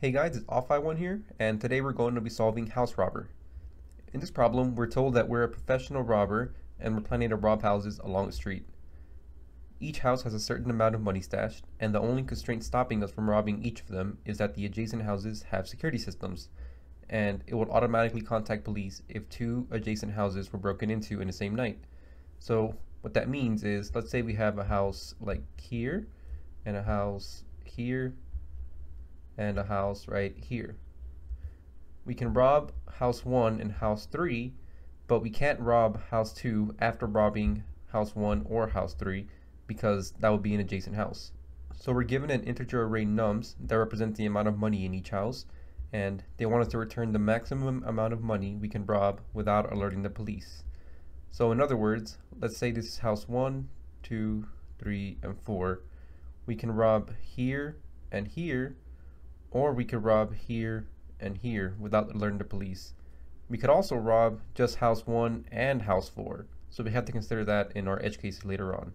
Hey guys, it's Off-I-One here, and today we're going to be solving House Robber. In this problem, we're told that we're a professional robber and we're planning to rob houses along the street. Each house has a certain amount of money stashed, and the only constraint stopping us from robbing each of them is that the adjacent houses have security systems, and it will automatically contact police if two adjacent houses were broken into in the same night. So what that means is, let's say we have a house like here, and a house here, and a house right here. We can rob house 1 and house 3, but we can't rob house 2 after robbing house 1 or house 3 because that would be an adjacent house. So we're given an integer array nums that represent the amount of money in each house, and they want us to return the maximum amount of money we can rob without alerting the police. So in other words, let's say this is house 1, 2, 3, and 4. We can rob here and here, or we could rob here and here without alerting the police. We could also rob just house 1 and house 4, so we have to consider that in our edge cases later on.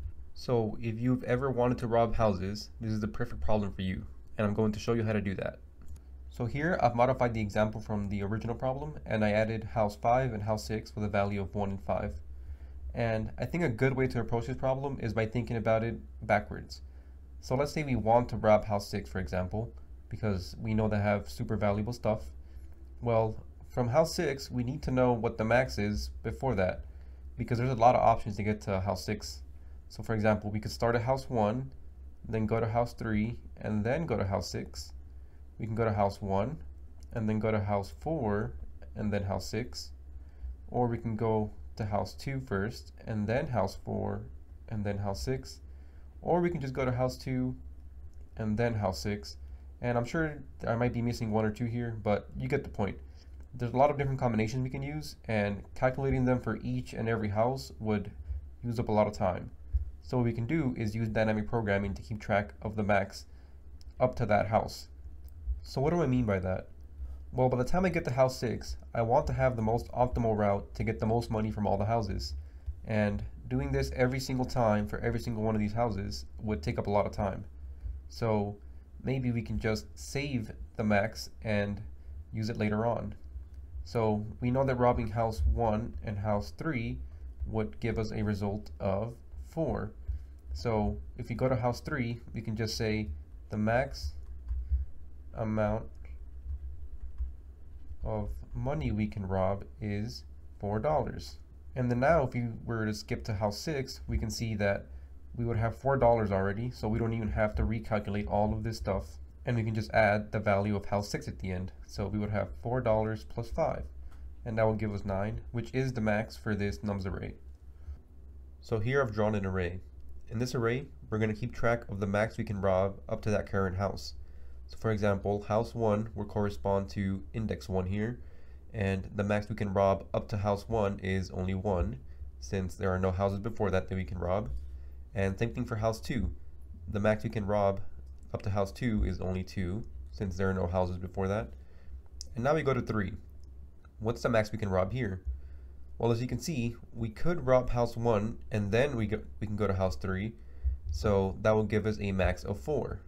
So if you've ever wanted to rob houses, this is the perfect problem for you, and I'm going to show you how to do that. So here I've modified the example from the original problem, and I added house 5 and house 6 with a value of 1 and 5. And I think a good way to approach this problem is by thinking about it backwards. So let's say we want to rob house 6, for example, because we know they have super valuable stuff. Well, from house 6, we need to know what the max is before that, because there's a lot of options to get to house 6. So for example, we could start at house 1, then go to house 3, and then go to house 6. We can go to house 1, and then go to house 4, and then house 6. Or we can go to house 2 first, and then house 4, and then house 6. Or we can just go to house 2, and then house 6. And I'm sure I might be missing one or two here, but you get the point. There's a lot of different combinations we can use, and calculating them for each and every house would use up a lot of time. So what we can do is use dynamic programming to keep track of the max up to that house. So what do I mean by that? Well, by the time I get to house 6, I want to have the most optimal route to get the most money from all the houses. And doing this every single time for every single one of these houses would take up a lot of time. So maybe we can just save the max and use it later on. So we know that robbing house 1 and house 3 would give us a result of 4. So if we go to house 3, we can just say the max amount of money we can rob is $4. And then now if we were to skip to house 6, we can see that we would have $4 already, so we don't even have to recalculate all of this stuff, and we can just add the value of house 6 at the end. So we would have $4 plus 5, and that will give us 9, which is the max for this nums array. So here I've drawn an array. In this array, we're going to keep track of the max we can rob up to that current house. So for example, house 1 will correspond to index 1 here, and the max we can rob up to house 1 is only 1, since there are no houses before that we can rob. And same thing for house 2. The max we can rob up to house 2 is only 2, since there are no houses before that. And now we go to 3. What's the max we can rob here? Well, as you can see, we could rob house 1, and then we can go to house 3, so that will give us a max of 4.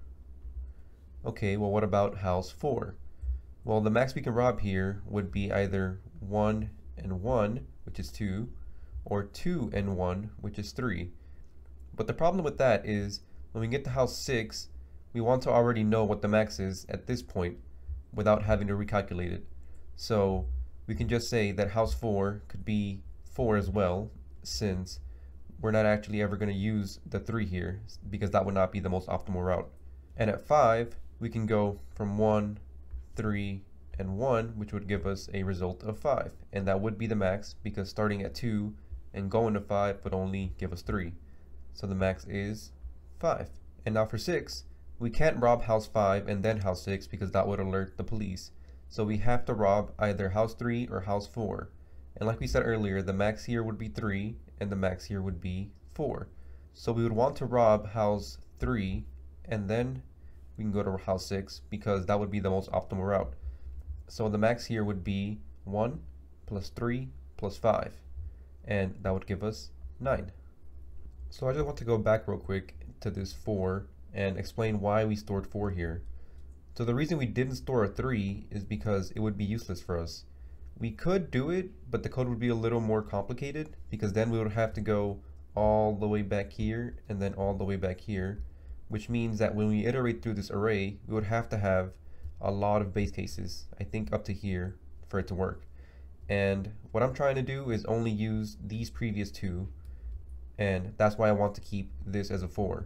Okay, well what about house 4? Well, the max we can rob here would be either 1 and 1, which is 2, or 2 and 1, which is 3. But the problem with that is, when we get to house 6, we want to already know what the max is at this point without having to recalculate it. So we can just say that house 4 could be 4 as well, since we're not actually ever going to use the 3 here, because that would not be the most optimal route. And at 5, we can go from 1, 3, and 1, which would give us a result of 5. And that would be the max, because starting at 2 and going to 5 would only give us 3. So the max is 5. And now for 6, we can't rob house 5 and then house 6 because that would alert the police. So we have to rob either house 3 or house 4. And like we said earlier, the max here would be 3 and the max here would be 4. So we would want to rob house 3 and then we can go to house 6 because that would be the most optimal route. So the max here would be 1 plus 3 plus 5, and that would give us 9. So I just want to go back real quick to this 4 and explain why we stored 4 here. So the reason we didn't store a 3 is because it would be useless for us. We could do it, but the code would be a little more complicated because then we would have to go all the way back here and then all the way back here, which means that when we iterate through this array, we would have to have a lot of base cases, I think up to here, for it to work. And what I'm trying to do is only use these previous two, and that's why I want to keep this as a 4.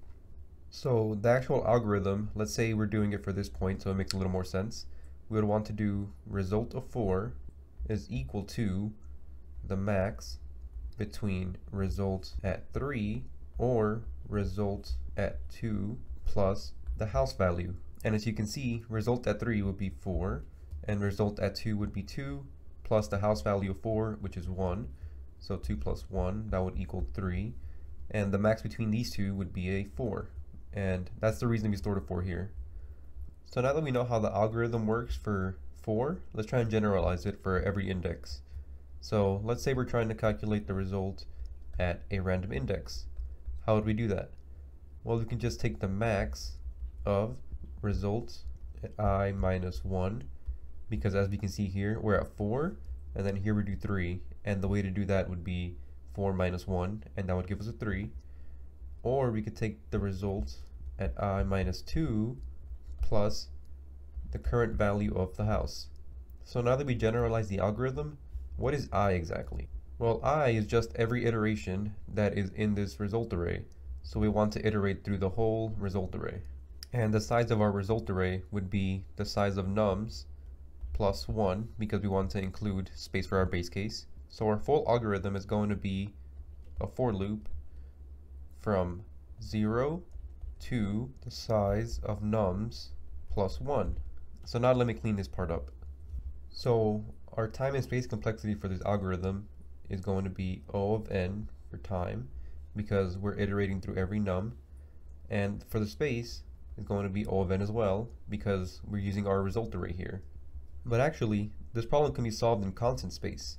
So the actual algorithm, let's say we're doing it for this point so it makes a little more sense. We would want to do result of 4 is equal to the max between result at 3 or result at 2 plus the house value. And as you can see, result at 3 would be 4, and result at 2 would be 2 plus the house value of 4, which is 1. So 2 plus 1, that would equal 3. And the max between these two would be a 4. And that's the reason we stored a 4 here. So now that we know how the algorithm works for 4, let's try and generalize it for every index. So let's say we're trying to calculate the result at a random index. How would we do that? Well, we can just take the max of result at I minus 1, because as we can see here, we're at 4, and then here we do 3, and the way to do that would be 4 minus 1, and that would give us a 3. Or we could take the result at I minus 2 plus the current value of the house. So now that we generalize the algorithm, what is I exactly? Well, I is just every iteration that is in this result array. So we want to iterate through the whole result array. And the size of our result array would be the size of nums plus 1, because we want to include space for our base case. So our full algorithm is going to be a for loop from 0 to the size of nums plus 1. So now let me clean this part up. So our time and space complexity for this algorithm is going to be O of n for time, because we're iterating through every num. And for the space, it's going to be O of n as well, because we're using our result array here. But actually, this problem can be solved in constant space.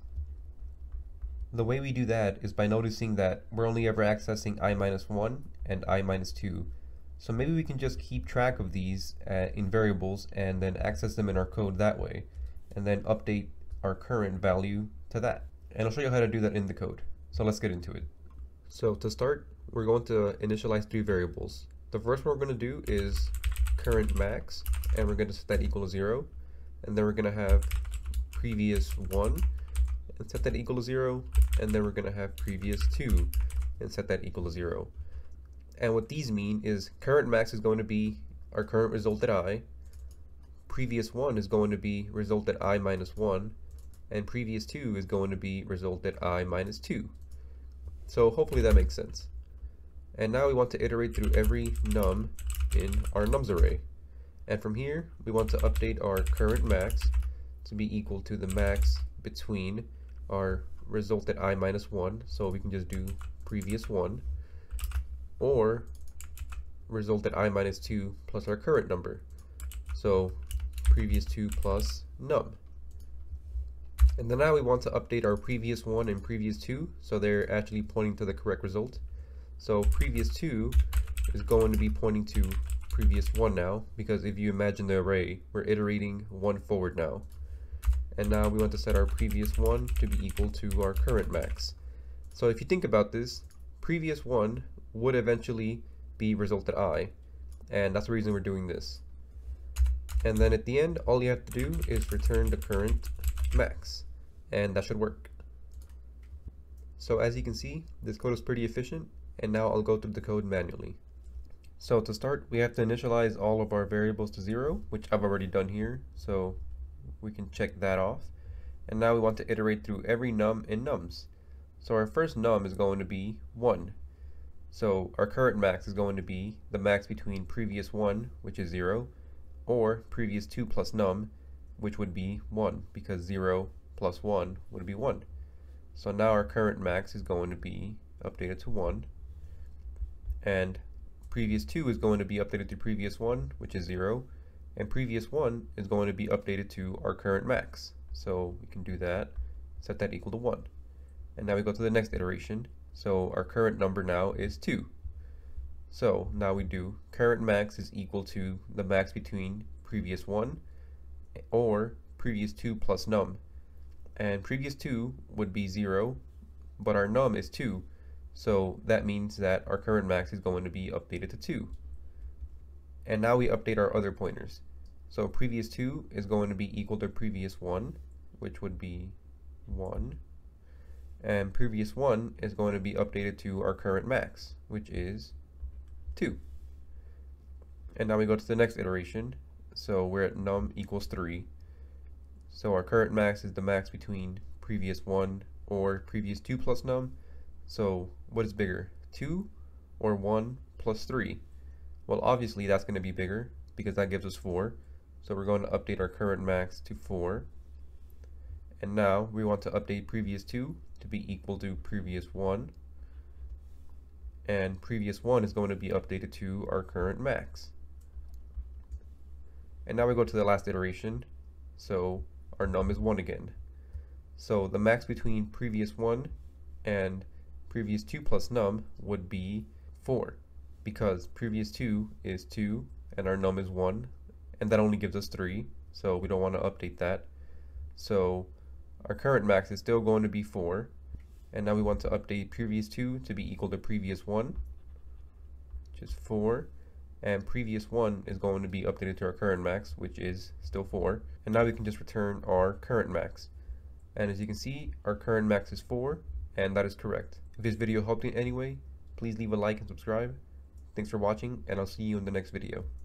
The way we do that is by noticing that we're only ever accessing I minus 1 and I minus 2. So maybe we can just keep track of these in variables and then access them in our code that way, and then update our current value to that. And I'll show you how to do that in the code. So let's get into it. So to start, we're going to initialize 3 variables. The first one we're going to do is current max, and we're going to set that equal to 0. And then we're going to have previous 1 and set that equal to 0, and then we're going to have previous 2 and set that equal to 0. And what these mean is current max is going to be our current result at I, previous 1 is going to be result at I minus 1, and previous 2 is going to be result at I minus 2. So hopefully that makes sense. And now we want to iterate through every num in our nums array. And from here, we want to update our current max to be equal to the max between our result at I minus 1, so we can just do previous 1, or result at I minus 2 plus our current number, so previous 2 plus num. And then now we want to update our previous 1 and previous 2, so they're actually pointing to the correct result. So previous 2 is going to be pointing to previous 1 now, because if you imagine the array, we're iterating 1 forward now. And now we want to set our previous 1 to be equal to our current max. So if you think about this, previous 1 would eventually be result at I, and that's the reason we're doing this. And then at the end, all you have to do is return the current max, and that should work. So as you can see, this code is pretty efficient, and now I'll go through the code manually. So to start, we have to initialize all of our variables to 0, which I've already done here, so we can check that off. And now we want to iterate through every num in nums. So our first num is going to be 1. So our current max is going to be the max between previous 1, which is 0, or previous 2 plus num, which would be 1, because 0 plus 1 would be 1. So now our current max is going to be updated to 1, and previous 2 is going to be updated to previous 1, which is 0, and previous 1 is going to be updated to our current max. So we can do that, set that equal to 1. And now we go to the next iteration. So our current number now is 2. So now we do current max is equal to the max between previous 1 or previous 2 plus num. And previous 2 would be 0, but our num is 2, so that means that our current max is going to be updated to 2. And now we update our other pointers. So previous 2 is going to be equal to previous 1, which would be 1. And previous 1 is going to be updated to our current max, which is 2. And now we go to the next iteration. So we're at num equals 3. So our current max is the max between previous 1 or previous 2 plus num. So what is bigger, 2 or 1 plus 3? Well, obviously that's going to be bigger because that gives us 4. So we're going to update our current max to 4. And now we want to update previous 2 to be equal to previous 1. And previous 1 is going to be updated to our current max. And now we go to the last iteration. So our num is 1 again. So the max between previous 1 and previous 2 plus num would be 4, because previous 2 is 2 and our num is 1, and that only gives us 3, so we don't want to update that. So our current max is still going to be 4, and now we want to update previous 2 to be equal to previous 1, which is 4, and previous 1 is going to be updated to our current max, which is still 4, and now we can just return our current max. And as you can see, our current max is 4, and that is correct. If this video helped in any way, please leave a like and subscribe. Thanks for watching, and I'll see you in the next video.